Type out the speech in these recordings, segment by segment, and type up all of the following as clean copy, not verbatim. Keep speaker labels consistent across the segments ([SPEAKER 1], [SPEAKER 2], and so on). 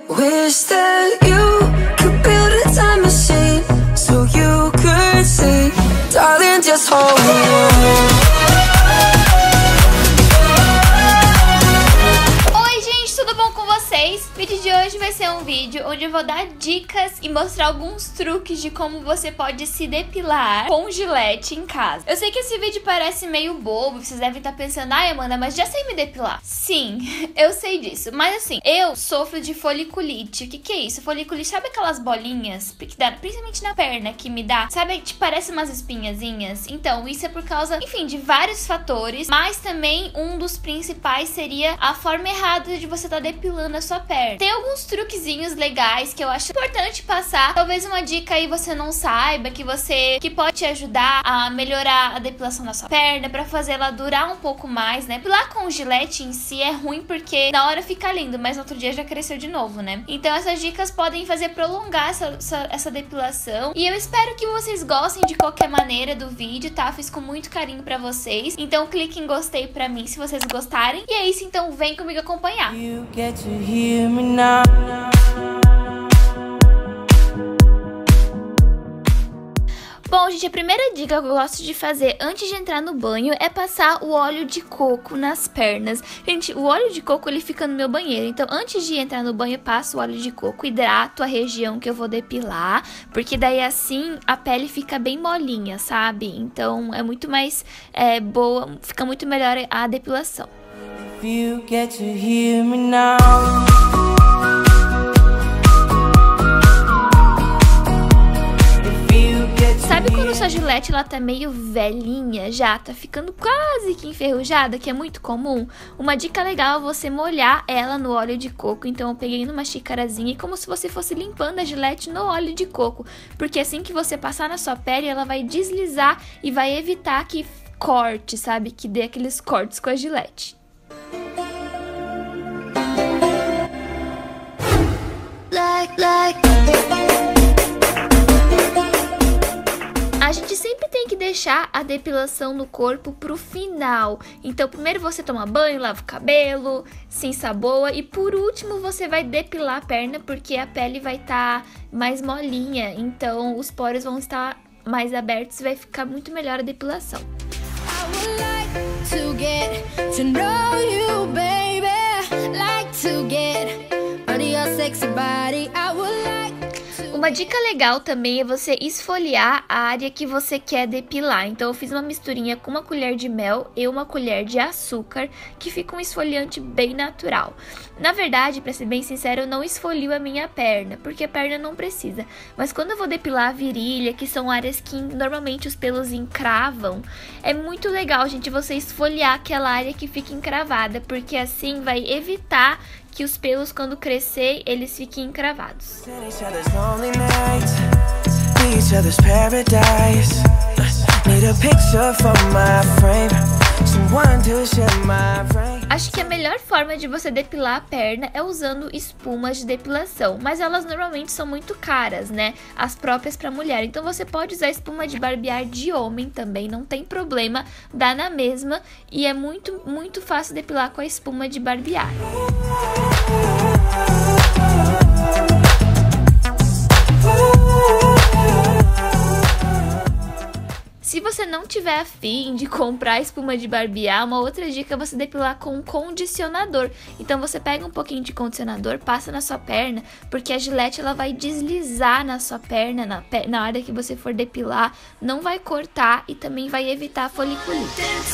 [SPEAKER 1] Wish that you could build a time machine so you could see, darling, just hold on.
[SPEAKER 2] O vídeo de hoje vai ser um vídeo onde eu vou dar dicas e mostrar alguns truques de como você pode se depilar com gilete em casa. Eu sei que esse vídeo parece meio bobo, vocês devem estar pensando, ai Amanda, mas já sei me depilar. Sim, eu sei disso, mas assim, eu sofro de foliculite. O que é isso? Foliculite, sabe aquelas bolinhas que dá, principalmente na perna, que me dá, sabe, tipo, parece umas espinhazinhas? Então, isso é por causa, enfim, de vários fatores, mas também um dos principais seria a forma errada de você estar depilando a sua perna. Tem alguns truquezinhos legais que eu acho importante passar. Talvez uma dica aí você não saiba, que pode te ajudar a melhorar a depilação da sua perna, pra fazer ela durar um pouco mais, né? Depilar com gilete em si é ruim porque na hora fica lindo, mas no outro dia já cresceu de novo, né? Então essas dicas podem fazer prolongar essa depilação. E eu espero que vocês gostem de qualquer maneira do vídeo, tá? Fiz com muito carinho pra vocês. Então clique em gostei pra mim se vocês gostarem. E é isso, então vem comigo acompanhar. Bom, gente, a primeira dica que eu gosto de fazer antes de entrar no banho é passar o óleo de coco nas pernas. Gente, o óleo de coco ele fica no meu banheiro, então antes de entrar no banho eu passo o óleo de coco, hidrato a região que eu vou depilar, porque daí assim a pele fica bem molinha, sabe? Então é muito mais boa, fica muito melhor a depilação. Sabe quando sua gilete ela tá meio velhinha já, tá ficando quase que enferrujada, que é muito comum? Uma dica legal é você molhar ela no óleo de coco. Então eu peguei numa xicarazinha e como se você fosse limpando a gilete no óleo de coco, porque assim que você passar na sua pele, ela vai deslizar e vai evitar que corte, sabe? Que dê aqueles cortes com a gilete. A gente sempre tem que deixar a depilação no corpo pro final. Então primeiro você toma banho, lava o cabelo, se ensaboa e por último você vai depilar a perna, porque a pele vai estar mais molinha, então os poros vão estar mais abertos e vai ficar muito melhor a depilação. Uma dica legal também é você esfoliar a área que você quer depilar. Então eu fiz uma misturinha com uma colher de mel e uma colher de açúcar, que fica um esfoliante bem natural. Na verdade, pra ser bem sincero, eu não esfolio a minha perna, porque a perna não precisa. Mas quando eu vou depilar a virilha, que são áreas que normalmente os pelos encravam, é muito legal, gente, você esfoliar aquela área que fica encravada, porque assim vai evitar que os pelos, quando crescer, eles fiquem encravados. Acho que a melhor forma de você depilar a perna é usando espumas de depilação, mas elas normalmente são muito caras, né? As próprias para mulher. Então você pode usar espuma de barbear de homem também, não tem problema, dá na mesma e é muito fácil depilar com a espuma de barbear. Se você não tiver afim de comprar espuma de barbear, uma outra dica é você depilar com um condicionador. Então você pega um pouquinho de condicionador, passa na sua perna, porque a gilete ela vai deslizar na sua perna, na hora que você for depilar, não vai cortar e também vai evitar a foliculite.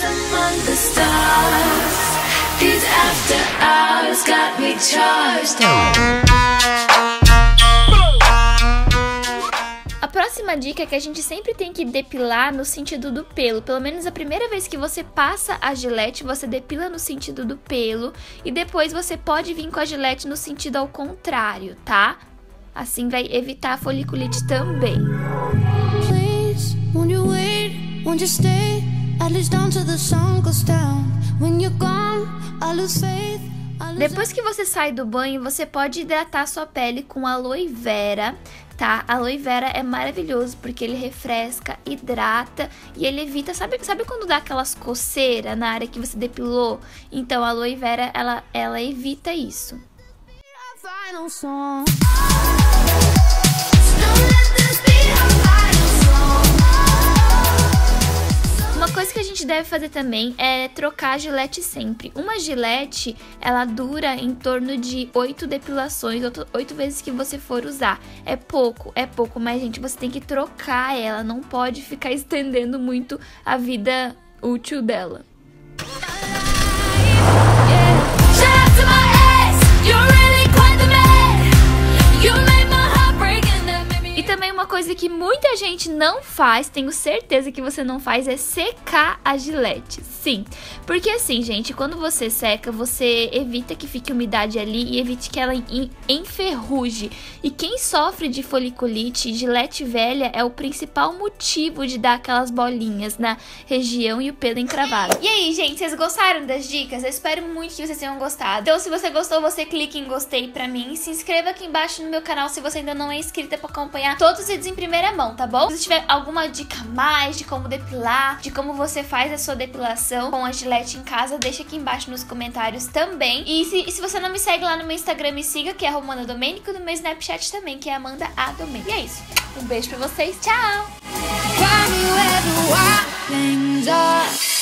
[SPEAKER 2] A próxima dica é que a gente sempre tem que depilar no sentido do pelo. Pelo menos a primeira vez que você passa a gilete, você depila no sentido do pelo. E depois você pode vir com a gilete no sentido ao contrário, tá? Assim vai evitar a foliculite também. Please, won't you wait, won't you stay? At least down till the sun goes down. When you're gone, I lose faith. Depois que você sai do banho, você pode hidratar sua pele com aloe vera, tá? Aloe vera é maravilhoso porque ele refresca, hidrata e ele evita, sabe quando dá aquelas coceiras na área que você depilou? Então a aloe vera, ela evita isso.
[SPEAKER 1] final song.
[SPEAKER 2] Uma coisa que a gente deve fazer também é trocar a Gillette sempre. Uma Gillette, ela dura em torno de 8 depilações, 8 vezes que você for usar. É pouco, mas gente, você tem que trocar ela, não pode ficar estendendo muito a vida útil dela. E também uma coisa que muita gente não faz, tenho certeza que você não faz, é secar a Gillette. Sim, porque assim, gente, quando você seca, você evita que fique umidade ali e evite que ela enferruje. E quem sofre de foliculite, Gillette velha é o principal motivo de dar aquelas bolinhas na região e o pelo encravado. E aí, gente, vocês gostaram das dicas? Eu espero muito que vocês tenham gostado. Então, se você gostou, você clique em gostei pra mim e se inscreva aqui embaixo no meu canal se você ainda não é inscrita pra acompanhar todos os vídeos em primeira mão, tá bom? Se tiver alguma dica a mais de como depilar, de como você faz a sua depilação com a Gillette em casa, deixa aqui embaixo nos comentários também. E se você não me segue lá no meu Instagram, me siga, que é Romana Domênico, no meu Snapchat também, que é Amanda A. Domênico. E é isso. Um beijo pra vocês. Tchau!